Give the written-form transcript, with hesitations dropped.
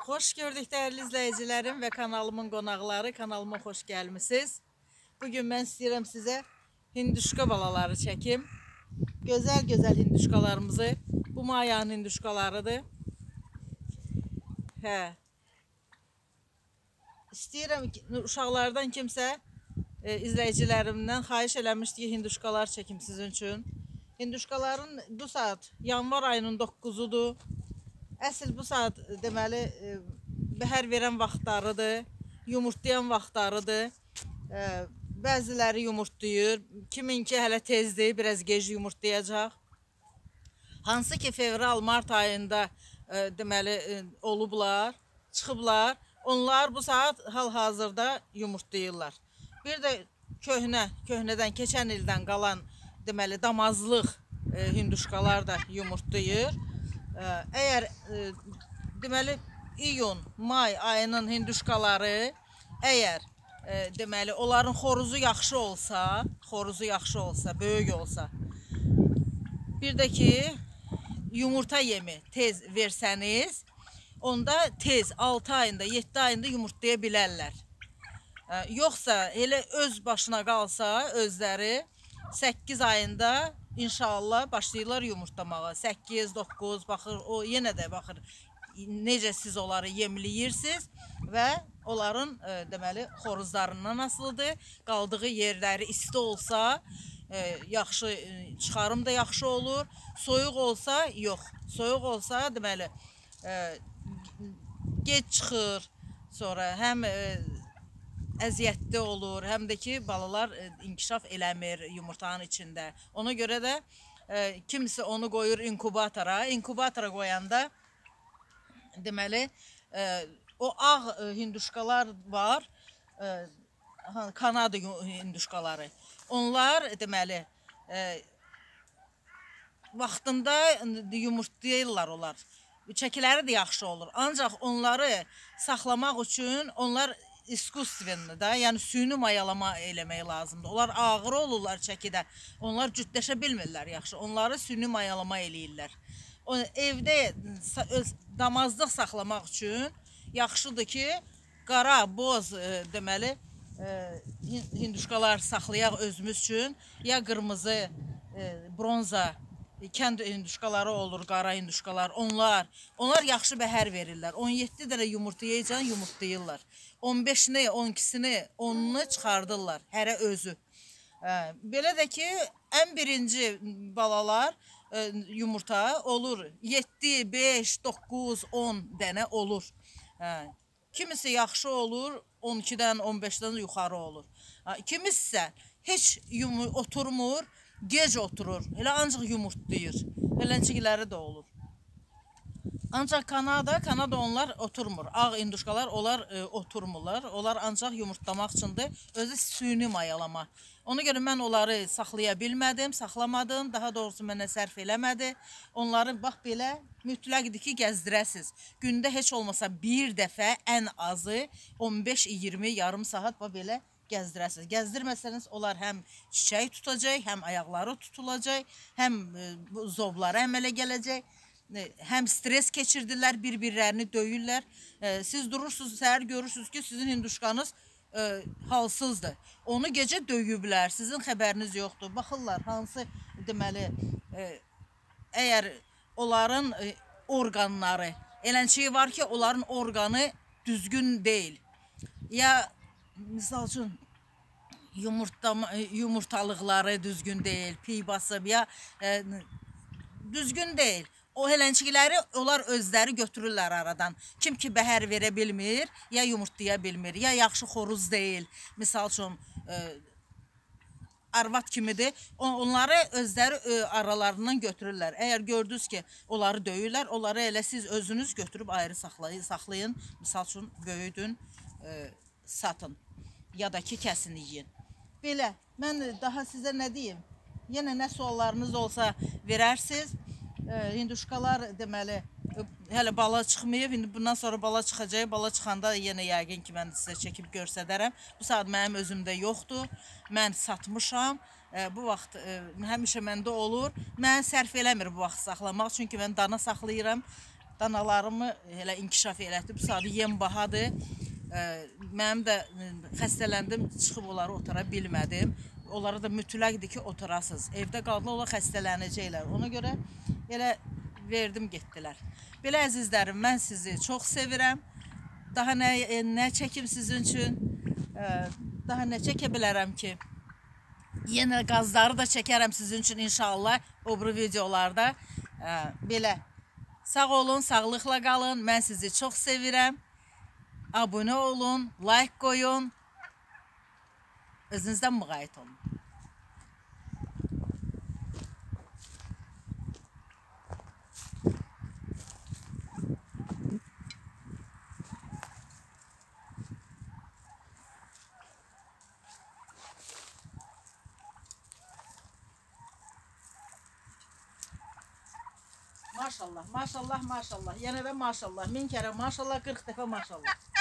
Xoş gördük dəyərli izləyicilərim və kanalımın qonaqları, kanalıma xoş gəlmisiniz. Bugün mən istəyirəm sizə hinduşka balaları çəkim. Gözəl hinduşkalarımızı, bu mayanın hinduşkalarıdır. İstəyirəm uşaqlardan kimsə izləyicilərimdən xahiş eləmişdi ki, hinduşkalar çəkim sizin üçün. Hinduşkaların bu saat yanvar ayının 9-udur. Əsl bu saat deməli bəhər verən vaxtlarıdır, yumurtlayan vaxtlarıdır. Bəziləri yumurtlayır, kiminki hələ tezdir, biraz gec yumurtlayacaq. Hansı ki fevral, mart ayında deməli olublar, çıxıblar. Onlar bu saat hal-hazırda yumurtlayırlar. Bir də köhnədən, keçən ildən qalan deməli damazlıq hinduşkalar da yumurtlayır. Əgər deməli iyun, may ayının hinduşkaları əgər deməli onların xoruzu yaxşı olsa, böyük olsa, bir də ki yumurta yemi tez versəniz, onda tez 6 ayında, 7 ayında yumurtlaya bilərlər. Yoxsa elə öz başına qalsa özləri 8 ayında İnşallah başlayırlar yumurtlamağa. 8, 9 baxır, o yenə də baxır necə siz onları yemləyirsiniz və onların deməli xoruzlarından asılıdır. Qaldığı yerləri isti olsa yaxşı, çıxarım da yaxşı olur. Soyuq olsa yox. Soyuq olsa deməli gec çıxır. Sonra həm əziyyətli olur, həm də ki balalar inkişaf eləmir yumurtanın içində. Ona görə də kimisi onu qoyur inkubatora. İnkubatora qoyanda deməli o ağ hinduşkalar var, Kanada hinduşkaları. Onlar deməli vaxtında yumurtlayırlar onlar. Çəkiləri də yaxşı olur. Ancaq onları saxlamaq üçün onlar iskusvenli da, yəni süni mayalama eləmək lazımdır. Onlar ağır olurlar çəkidə. Onlar cütləşə bilmirlər yaxşı. Onları süni mayalama eləyirlər. Evdə damazlıq saxlamaq üçün yaxşıdır ki, qara, boz deməli hinduşkalar saxlayaq özümüz üçün. Ya qırmızı, bronza kənd hinduşkaları olur, qara hinduşkalar. Onlar yaxşı bəhər verirlər. 17 dənə yumurtlayacaq, yumurtlayırlar. 15-ni, 12-sini, 10-unu çıxardırlar, hərə özü. Belə də ki, ən birinci balalar yumurta olur. 7, 5, 9, 10 dənə olur. Kimisi yaxşı olur, 12-dən, 15-dən yuxarı olur. Kimisi isə heç oturmur, gec oturur, elə ancaq yumurtlayır. Eləncikləri də olur. Ancaq Kanada onlar oturmur. Ağ hinduşkalar onlar oturmurlar. Onlar ancaq yumurtlamaq üçündür. Özü süni mayalama. Ona görə mən onları saxlaya bilmədim, saxlamadım. Daha doğrusu mənə sərf eləmədi. Onları bax belə mütləqdir ki, gəzdirəsiz. Gündə heç olmasa bir dəfə ən azı 15-20 yarım saat belə gəzdirəsiz. Gəzdirməsəniz onlar həm çiçək tutacaq, həm ayaqları tutulacaq, həm zobları əmələ gələcək. Həm stres keçirdirlər, bir-birlərini döyürlər. Siz durursunuz, səhər görürsünüz ki, sizin hinduşkanız halsızdır. Onu gecə döyüblər, sizin xəbəriniz yoxdur. Baxırlar, hansı deməli, əgər onların orqanları, eləncəyi var ki, onların orqanı düzgün deyil. Ya, misal üçün, yumurtalıqları düzgün deyil, piy basıb, ya düzgün deyil. O eləncikləri onlar özləri götürürlər aradan. Kim ki bəhər verə bilmir, ya yumurtlaya bilmir, ya yaxşı xoruz deyil. Misal üçün, arvad kimidir, onları özləri aralarından götürürlər. Əgər gördünüz ki, onları döyürlər, onları elə siz özünüz götürüb ayrı saxlayın. Misal üçün, böyüdün, satın ya da ki, kəsin yiyin. Belə, mən daha sizə nə deyim? Yenə nə suallarınız olsa verərsiniz. Hinduşkalar deməli hələ bala çıxmayıb, indi bundan sonra bala çıxacaq. Bala çıxanda yenə yəqin ki, mən sizə çəkib göstərərəm. Bu saat mənim özümdə yoxdur. Mən satmışam. Bu vaxt həmişə məndə olur. Mən sərf eləmir bu vaxt saxlamaq. Çünki mən dana saxlayıram. danalarımı elə inkişaf elətib. Sadə yem bahadır. Mənim də xəstələndim, çıxıb onları otara bilmədim. Onlara da mütləqdir ki, oturasınız. Evdə qaldılar, onlar xəstələnəcəklər. Ona görə elə verdim, getdilər. Belə əzizlərim, mən sizi çox sevirəm. Daha nə çəkim sizin üçün? Daha nə çəkə bilərəm ki? Yenə qazları da çəkərəm sizin üçün inşallah o biri videolarda. Belə sağ olun, sağlıqla qalın. Mən sizi çox sevirəm. Abunə olun, like qoyun. Özünüzdən müğayət olun. Maşallah, maşallah, maşallah. Yenə də maşallah. 1000 kərə maşallah, 40 dəfə maşallah.